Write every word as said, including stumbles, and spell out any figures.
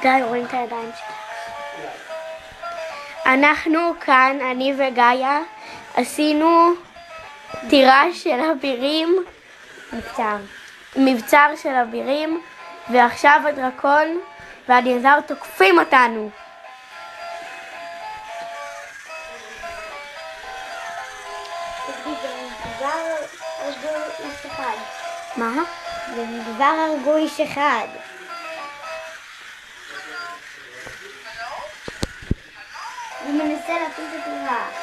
די, רואים את הידיים שלי. אנחנו כאן, אני וגאיה, עשינו טירה של אבירים, מבצר. מבצר של אבירים, ועכשיו הדרקון והדינוזאור תוקפים אותנו. מה? כבר הרגו איש אחד. הוא מנסה להפיל את הטירה.